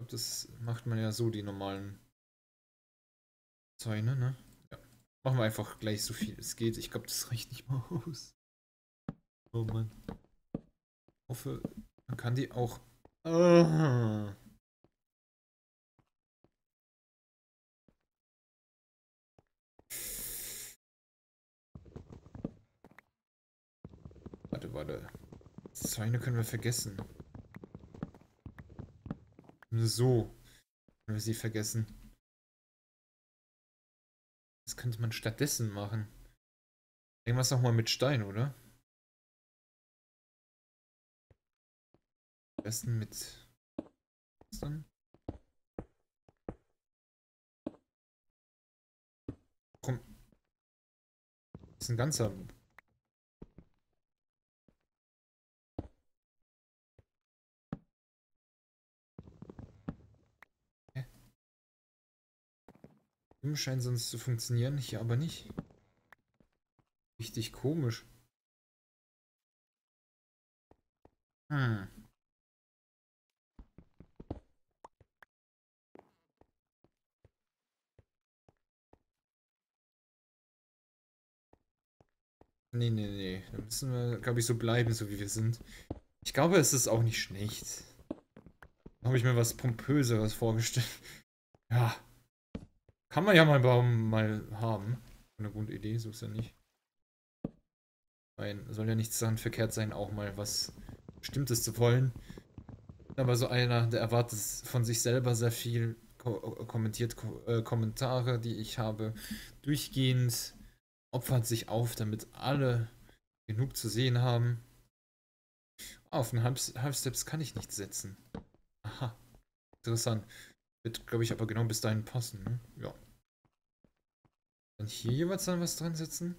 Das macht man ja so, die normalen Zäune, ne? Ja. Machen wir einfach gleich so viel es geht. Ich glaube, das reicht nicht mal aus. Oh Mann. Ich hoffe, man kann die auch. Ah. Warte, warte. Zäune können wir vergessen. Nur so können wir sie vergessen. Was könnte man stattdessen machen? Irgendwas nochmal mit Stein, oder? Am besten mit. Was dann? Komm, das ist ein ganzer. Hä? Scheint sonst zu funktionieren, hier aber nicht. Richtig komisch. Hm. Nee, nee, nee. Da müssen wir, glaube ich, so bleiben, so wie wir sind. Ich glaube, es ist auch nicht schlecht. Da habe ich mir was Pompöseres vorgestellt. Ja, kann man ja mal haben. Eine gute Idee, so ist ja nicht. Weil soll ja nichts daran verkehrt sein, auch mal was Bestimmtes zu wollen. Aber so einer, der erwartet von sich selber sehr viel, kommentiert Kommentare, die ich habe, durchgehend, opfert sich auf, damit alle genug zu sehen haben. Auf den Half-Steps kann ich nicht setzen. Aha, interessant. Wird, glaube ich, aber genau bis dahin passen, ne? Ja. Dann hier jeweils dann was dran setzen?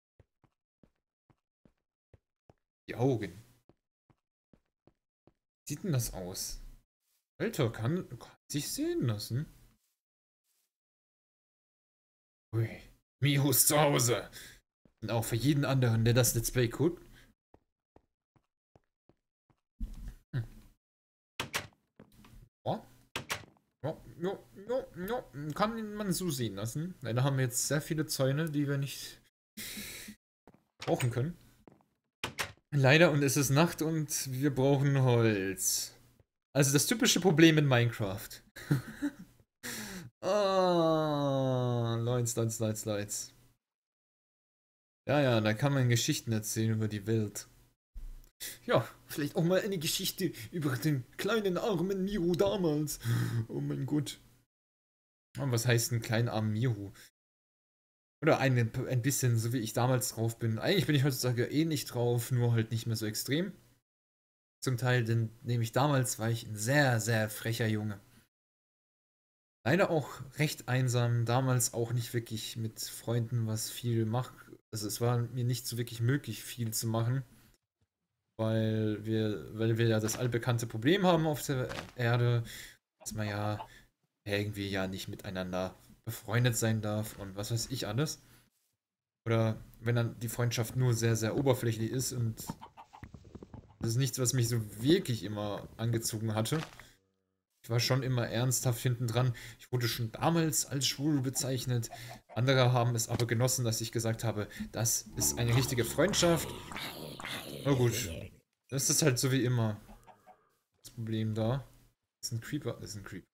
Die Augen. Wie sieht denn das aus? Alter, kann sich sehen lassen. Ui. Miho ist zu Hause. Und auch für jeden anderen, der das Let's Play guckt. Hm. Ja, ja, ja, ja, ja. Kann man so sehen lassen. Leider haben wir jetzt sehr viele Zäune, die wir nicht brauchen können. Leider, und es ist Nacht und wir brauchen Holz. Also das typische Problem in Minecraft. Ah, Lights. Ja, ja, da kann man Geschichten erzählen über die Welt. Ja, vielleicht auch mal eine Geschichte über den kleinen armen Miru damals. Oh mein Gott. Und was heißt ein kleiner armen Miru? Oder ein bisschen, so wie ich damals drauf bin. Eigentlich bin ich heutzutage eh nicht drauf, nur halt nicht mehr so extrem. Zum Teil, denn nämlich damals war ich ein sehr, sehr frecher Junge. Leider auch recht einsam, damals auch nicht wirklich mit Freunden was viel macht. Also es war mir nicht so wirklich möglich, viel zu machen, weil wir ja das allbekannte Problem haben auf der Erde, dass man ja irgendwie ja nicht miteinander befreundet sein darf und was weiß ich alles. Oder wenn dann die Freundschaft nur sehr, sehr oberflächlich ist und das ist nichts, was mich so wirklich immer angezogen hatte. Ich war schon immer ernsthaft hinten dran. Ich wurde schon damals als schwul bezeichnet. Andere haben es aber genossen, dass ich gesagt habe, das ist eine richtige Freundschaft. Na gut, das ist halt so wie immer das Problem da. Das ist ein Creeper, das ist ein Creeper.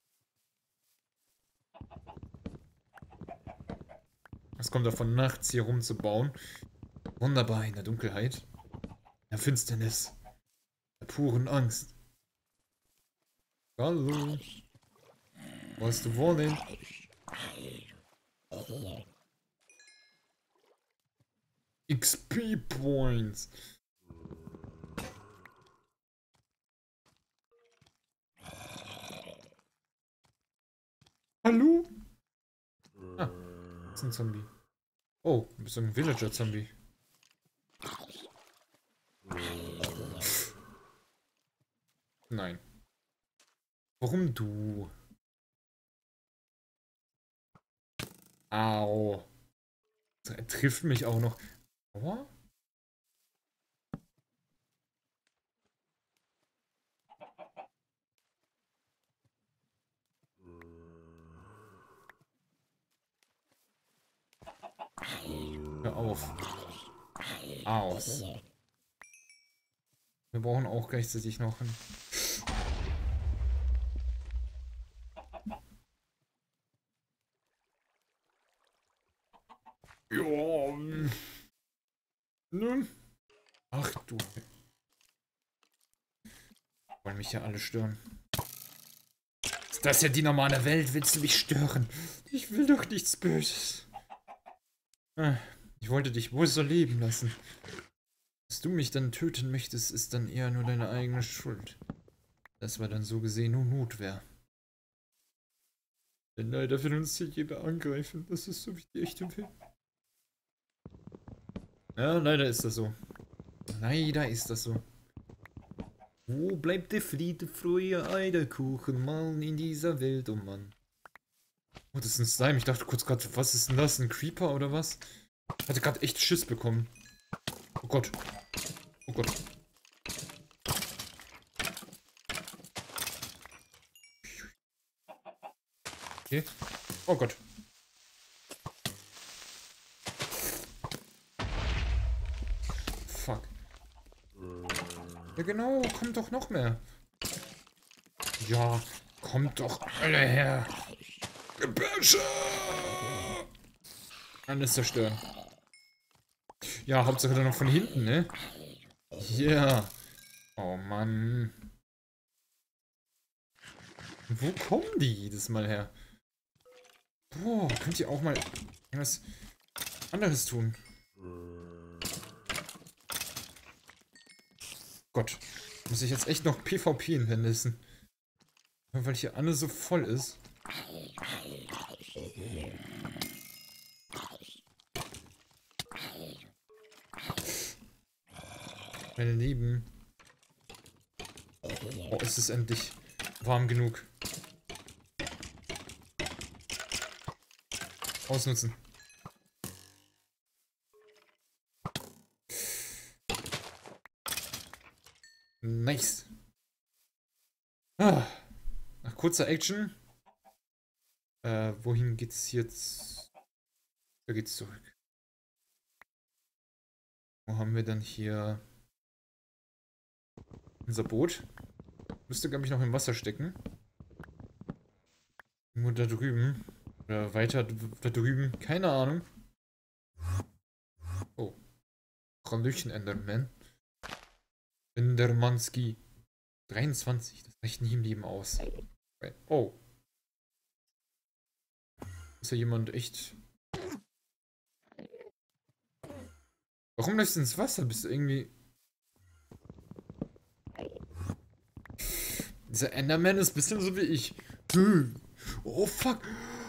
Es kommt davon, nachts hier rumzubauen. Wunderbar in der Dunkelheit, in der Finsternis, der puren Angst. Hallo, was du wollen? XP Points. Hallo? Ah, das ist ein Zombie. Oh, du bist ein Villager-Zombie. Nein. Warum du? Au. Er trifft mich auch noch. Aua? Hör auf. Aus. Wir brauchen auch gleichzeitig noch einen. Ja. Nun. Ach du. Wollen mich ja alle stören. Ist das ja die normale Welt? Willst du mich stören? Ich will doch nichts Böses. Ich wollte dich wohl so leben lassen. Dass du mich dann töten möchtest, ist dann eher nur deine eigene Schuld. Das war dann so gesehen nur Notwehr. Denn leider will uns hier jeder angreifen. Das ist so wie die echte Welt. Ja, leider ist das so. Leider ist das so. Wo bleibt der Friede, frühe Eierkuchen, Mann in dieser Welt, oh Mann. Oh, das ist ein Slime. Ich dachte kurz gerade, was ist denn das? Ein Creeper oder was? Ich hatte gerade echt Schiss bekommen. Oh Gott. Oh Gott. Okay. Oh Gott. Fuck. Ja genau, kommt doch noch mehr. Ja, kommt doch alle her. Gebäsche! Alles zerstören. Ja, Hauptsache dann noch von hinten, ne? Ja. Oh Mann. Wo kommen die jedes Mal her? Boah, könnt ihr auch mal irgendwas anderes tun? Gott, muss ich jetzt echt noch PvP hinwenden? Weil hier alles so voll ist. Meine Lieben. Oh, ist es endlich warm genug. Ausnutzen. Nice. Ah. Nach kurzer Action. Wohin geht's jetzt? Da geht's zurück. Wo haben wir dann hier unser Boot? Müsste, glaube ich, noch im Wasser stecken. Nur da drüben. Oder weiter da drüben. Keine Ahnung. Oh. Hallöchen, Enderman. Endermanski. 23. Das reicht nie im Leben aus. Oh. Ist ja jemand echt... Warum läufst du ins Wasser? Bist du irgendwie... Dieser Enderman ist ein bisschen so wie ich. Oh fuck.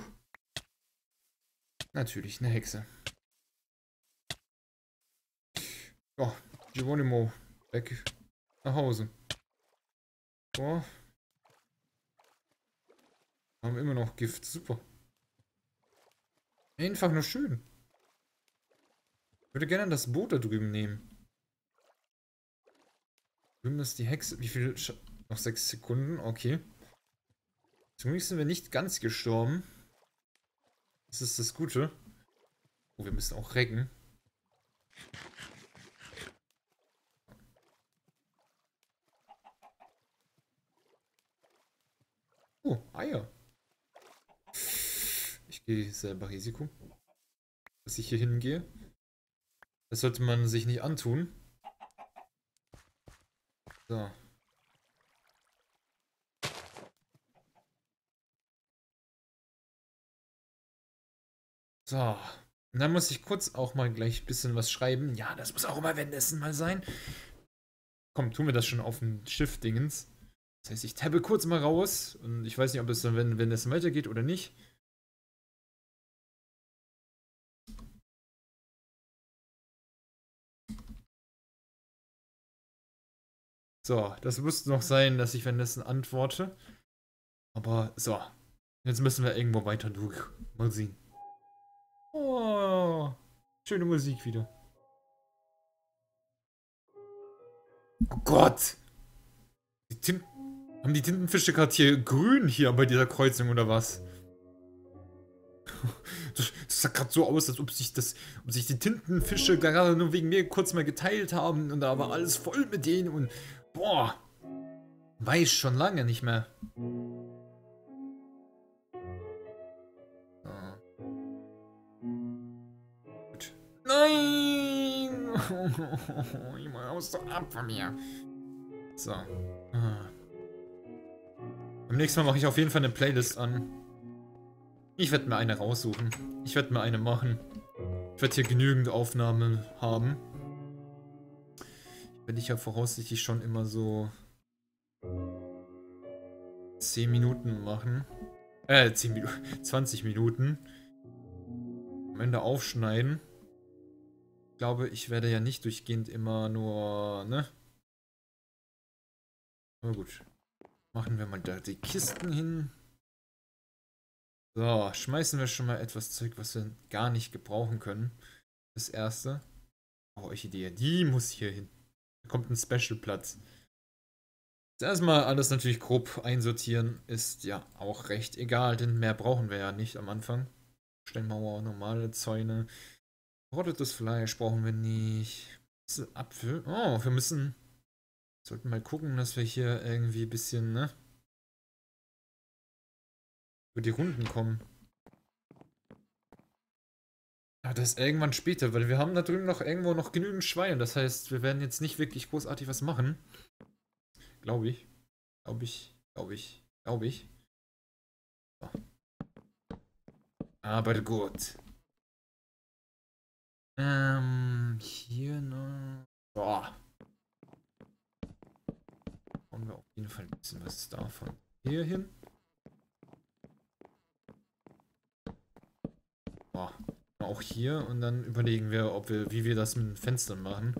Natürlich, eine Hexe. Oh, Geronimo. Weg. Nach Hause. Oh. Haben immer noch Gift. Super. Einfach nur schön. Ich würde gerne das Boot da drüben nehmen. Drüben ist die Hexe. Wie viel? Noch 6 Sekunden. Okay. Zumindest sind wir nicht ganz gestorben. Das ist das Gute. Oh, wir müssen auch recken. Oh, Eier. Ich gehe selber Risiko, dass ich hier hingehe. Das sollte man sich nicht antun. So. So. Und dann muss ich kurz auch mal gleich ein bisschen was schreiben. Ja, das muss auch immer währenddessen mal sein. Komm, tun wir das schon auf dem Schiff-Dingens. Das heißt, ich tabbe kurz mal raus. Und ich weiß nicht, ob es dann, wenn es weitergeht oder nicht. So, das müsste noch sein, dass ich währenddessen antworte. Aber so. Jetzt müssen wir irgendwo weiter durch. Mal sehen. Oh, schöne Musik wieder. Oh Gott! Haben die Tintenfische gerade hier grün hier bei dieser Kreuzung oder was? Das sah gerade so aus, als ob sich die Tintenfische gerade nur wegen mir kurz mal geteilt haben und da war alles voll mit denen und boah, weiß schon lange nicht mehr. Ah, gut. Nein! Ich muss doch ab von mir. So. Ah. Beim nächsten Mal mache ich auf jeden Fall eine Playlist an. Ich werde mir eine raussuchen. Ich werde mir eine machen. Ich werde hier genügend Aufnahmen haben. Werde ich ja voraussichtlich schon immer so 10 Minuten machen. 10 Minuten, 20 Minuten. Am Ende aufschneiden. Ich glaube, ich werde ja nicht durchgehend immer nur, ne? Aber gut. Machen wir mal da die Kisten hin. So, schmeißen wir schon mal etwas Zeug, was wir gar nicht gebrauchen können. Das erste. Oh, Orchidee, die muss hier hin. Da kommt ein Special-Platz. Erstmal alles natürlich grob einsortieren. Ist ja auch recht egal, denn mehr brauchen wir ja nicht am Anfang. Steinmauer, normale Zäune. Rottetes Fleisch brauchen wir nicht. Apfel. Oh, wir müssen. Sollten mal gucken, dass wir hier irgendwie ein bisschen, ne? Über die Runden kommen. Aber das irgendwann später, weil wir haben da drüben noch irgendwo noch genügend Schweine. Das heißt, wir werden jetzt nicht wirklich großartig was machen. Glaube ich. Glaube ich. Glaube ich. Glaube ich. So. Aber gut. Hier noch. Boah. Brauchen wir auf jeden Fall ein bisschen was davon. Hier hin. Boah. Auch hier und dann überlegen wir, wie wir das mit den Fenstern machen.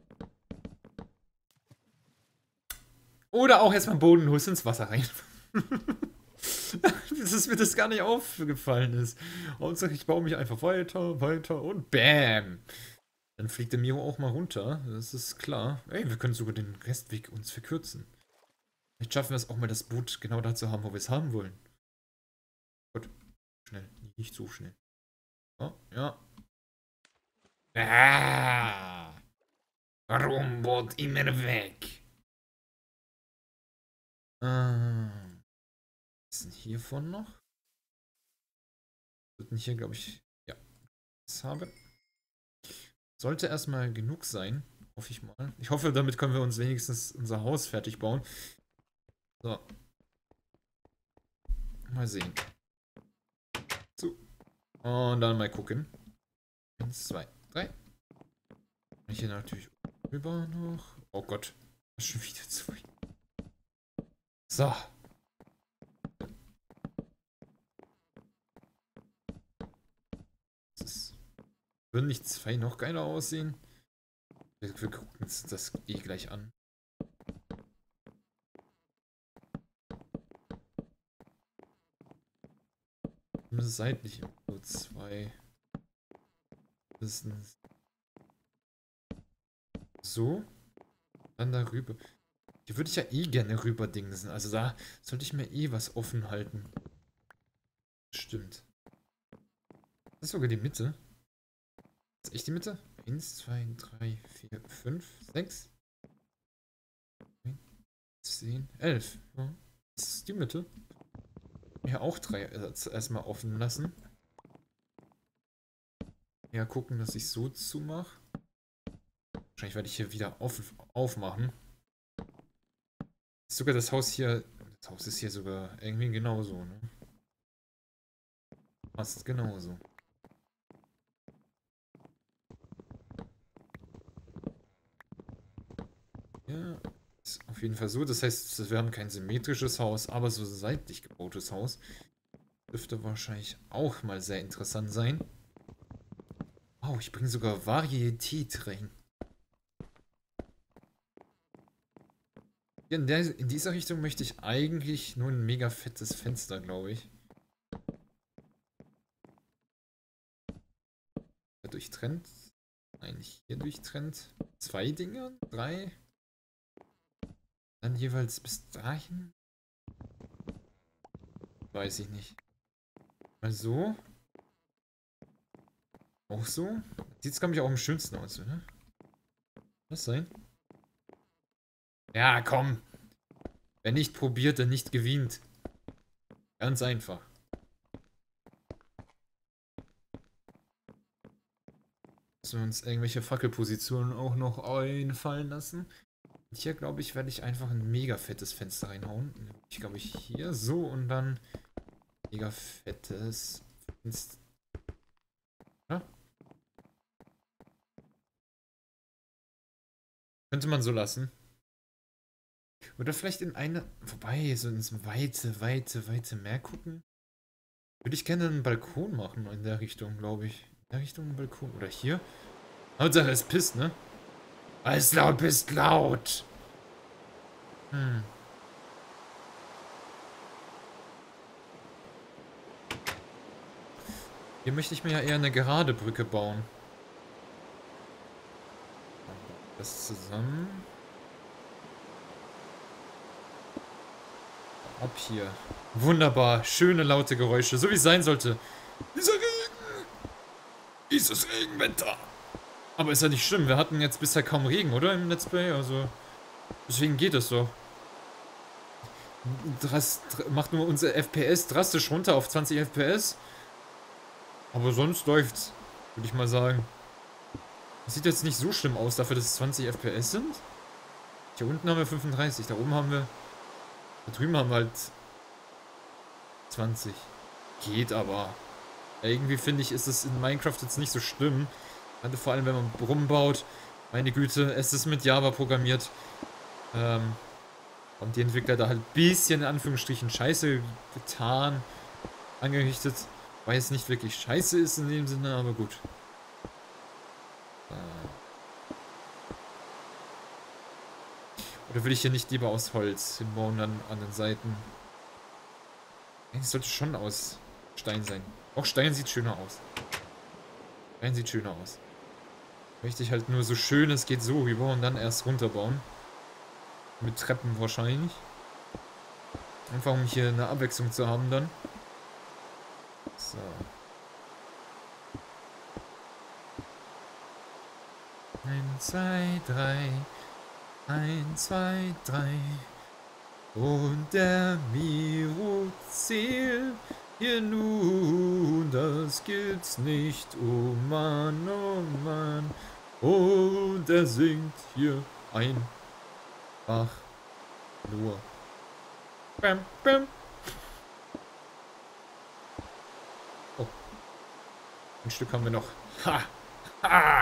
Oder auch erstmal bodenlos ins Wasser rein. Dass mir das gar nicht aufgefallen ist. Hauptsache ich baue mich einfach weiter, weiter und BAM! Dann fliegt der Miro auch mal runter, das ist klar. Ey, wir können sogar den Restweg uns verkürzen. Vielleicht schaffen wir es auch mal, das Boot genau da zu haben, wo wir es haben wollen. Gut. Schnell. Nicht so schnell. Oh, ja. Ah! Warum Boot immer weg? Was ist denn hiervon noch? Sollten hier, glaube ich, ja, das haben. Sollte erstmal genug sein, hoffe ich mal. Ich hoffe, damit können wir uns wenigstens unser Haus fertig bauen. So. Mal sehen. So. Und dann mal gucken. 1, 2, 3. Hier natürlich rüber noch. Oh Gott. Das ist schon wieder zu viel. So. Würden nicht 2 noch geiler aussehen? Wir gucken uns das eh gleich an. Seitlich so 2. Mindestens. So. Dann darüber. Hier würde ich ja eh gerne rüberdingsen. Also da sollte ich mir eh was offen halten. Stimmt. Das ist sogar die Mitte. Das ist echt die Mitte? 1, 2, 3, 4, 5, 6, 10, 11. Ja. Das ist die Mitte. Hier auch 3 erstmal offen lassen. Ja, gucken, dass ich so zumache. Wahrscheinlich werde ich hier wieder aufmachen. Ist sogar das Haus hier. Das Haus ist hier sogar irgendwie genauso, ne? Fast genauso. Ja, ist auf jeden Fall so. Das heißt, wir haben kein symmetrisches Haus, aber so seitlich gebautes Haus. Dürfte wahrscheinlich auch mal sehr interessant sein. Wow, ich bringe sogar Varietät rein. Ja, in dieser Richtung möchte ich eigentlich nur ein mega fettes Fenster, glaube ich. Durchtrennt. Nein, hier durchtrennt. 2 Dinge? 3? Dann jeweils bis dahin? Weiß ich nicht. Mal so. Auch so? Sieht es, glaube ich, auch am schönsten aus, oder? Was sein? Ja, komm. Wer nicht probiert, der nicht gewinnt. Ganz einfach. Müssen wir uns irgendwelche Fackelpositionen auch noch einfallen lassen. Und hier, glaube ich, werde ich einfach ein mega fettes Fenster reinhauen. Ich glaube, ich hier so und dann mega fettes Fenster. Ja? Könnte man so lassen. Oder vielleicht in eine, wobei, so ins weite Meer gucken. Würde ich gerne einen Balkon machen in der Richtung, glaube ich. In der Richtung ein Balkon. Oder hier. Hauptsache es pisst, ne? Alles laut, bist laut. Hm. Hier möchte ich mir ja eher eine gerade Brücke bauen. Das zusammen. Ab hier. Wunderbar. Schöne, laute Geräusche. So wie es sein sollte. Dieser Regen. Dieses Regenwetter. Aber ist ja nicht schlimm. Wir hatten jetzt bisher kaum Regen, oder? Im Let's Play. Also. Deswegen geht es so. Macht nur unser FPS drastisch runter auf 20 FPS. Aber sonst läuft's. Würde ich mal sagen. Das sieht jetzt nicht so schlimm aus, dafür, dass es 20 FPS sind. Hier unten haben wir 35. Da oben haben wir. Da drüben haben wir halt 20. Geht aber. Irgendwie finde ich, ist es in Minecraft jetzt nicht so schlimm. Gerade vor allem, wenn man rumbaut. Meine Güte, es ist mit Java programmiert. Und die Entwickler da halt ein bisschen in Anführungsstrichen Scheiße getan, angerichtet. Weil es nicht wirklich Scheiße ist in dem Sinne, aber gut. Oder will ich hier nicht lieber aus Holz hinbauen dann an den Seiten? Eigentlich sollte schon aus Stein sein. Auch Stein sieht schöner aus. Stein sieht schöner aus. Möchte ich halt nur so schön es geht so rüber und dann erst runterbauen. Mit Treppen wahrscheinlich. Einfach um hier eine Abwechslung zu haben dann. So. Eins, zwei, drei. 1, 2, 3. Und der Miro zählt hier nun, das gibt's nicht. Oh Mann, oh Mann. Und er singt hier einfach nur. Bam, bam. Oh. Ein Stück haben wir noch. Ha! Ha!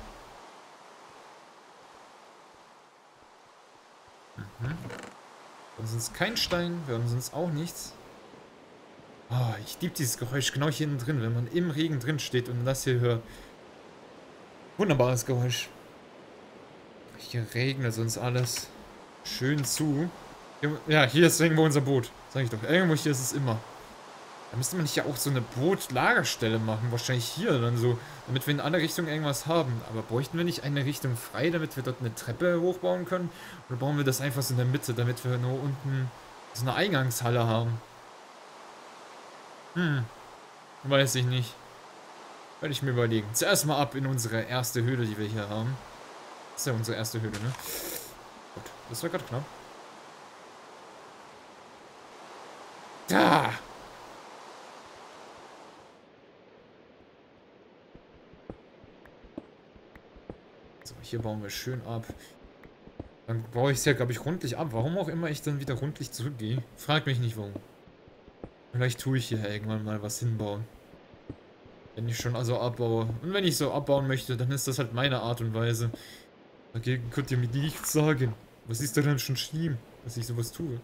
Wir haben sonst keinen Stein, wir haben sonst auch nichts. Oh, ich liebe dieses Geräusch genau hier innen drin, wenn man im Regen drin steht und das hier hört. Wunderbares Geräusch. Hier regnet sonst alles schön zu. Ja, hier ist irgendwo unser Boot. Sag ich doch. Irgendwo hier ist es immer. Da müsste man nicht ja auch so eine Bootlagerstelle machen. Wahrscheinlich hier dann so. Damit wir in alle Richtungen irgendwas haben. Aber bräuchten wir nicht eine Richtung frei, damit wir dort eine Treppe hochbauen können? Oder bauen wir das einfach so in der Mitte, damit wir nur unten so eine Eingangshalle haben? Weiß ich nicht. Werde ich mir überlegen. Zuerst mal ab in unsere erste Höhle, die wir hier haben. Das ist ja unsere erste Höhle, ne? Gut, das war gerade knapp. Da! So, hier bauen wir schön ab. Dann baue ich es ja, glaube ich, rundlich ab. Warum auch immer ich dann wieder rundlich zurückgehe. Frag mich nicht warum. Vielleicht tue ich hier irgendwann mal was hinbauen. Wenn ich schon also abbaue. Und wenn ich so abbauen möchte, dann ist das halt meine Art und Weise. Dagegen könnt ihr mir nichts sagen. Was ist denn schon schlimm, dass ich sowas tue?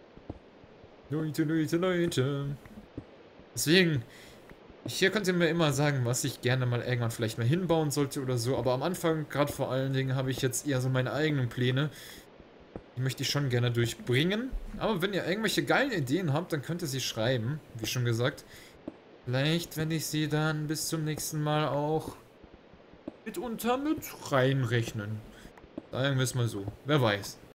Leute. Deswegen, hier könnt ihr mir immer sagen, was ich gerne mal irgendwann vielleicht mal hinbauen sollte oder so. Aber am Anfang, gerade vor allen Dingen, habe ich jetzt eher so meine eigenen Pläne. Die möchte ich schon gerne durchbringen. Aber wenn ihr irgendwelche geilen Ideen habt, dann könnt ihr sie schreiben. Wie schon gesagt. Vielleicht, wenn ich sie dann bis zum nächsten Mal auch mitunter mit reinrechnen. Sagen wir es mal so. Wer weiß.